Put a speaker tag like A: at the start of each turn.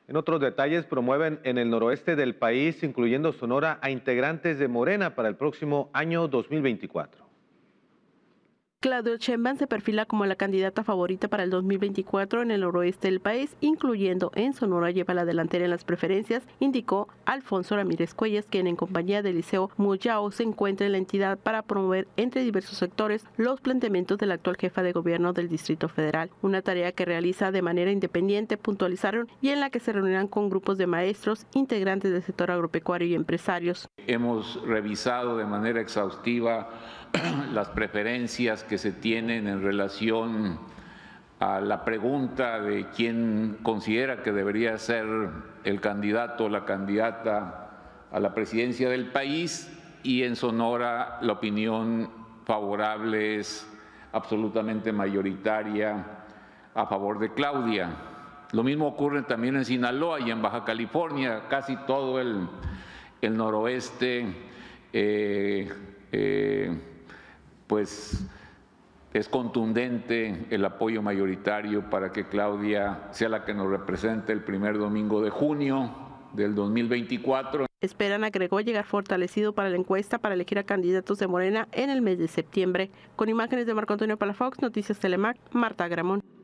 A: En otros detalles, promueven en el noroeste del país, incluyendo Sonora, a integrantes de Morena para el próximo año 2024.
B: Claudia Sheinbaum se perfila como la candidata favorita para el 2024 en el noroeste del país, incluyendo en Sonora lleva la delantera en las preferencias, indicó Alfonso Ramírez Cuellas, quien en compañía de Eliseo Muyao se encuentra en la entidad para promover entre diversos sectores los planteamientos de la actual jefa de gobierno del Distrito Federal, una tarea que realiza de manera independiente, puntualizaron, y en la que se reunirán con grupos de maestros, integrantes del sector agropecuario y empresarios.
C: Hemos revisado de manera exhaustiva las preferencias que se tienen en relación a la pregunta de quién considera que debería ser el candidato o la candidata a la presidencia del país, y en Sonora la opinión favorable es absolutamente mayoritaria a favor de Claudia. Lo mismo ocurre también en Sinaloa y en Baja California, casi todo el noroeste pues es contundente el apoyo mayoritario para que Claudia sea la que nos represente el primer domingo de junio del 2024.
B: Esperan, agregó, llegar fortalecido para la encuesta para elegir a candidatos de Morena en el mes de septiembre. Con imágenes de Marco Antonio Palafox, Noticias Telemac, Marta Gramón.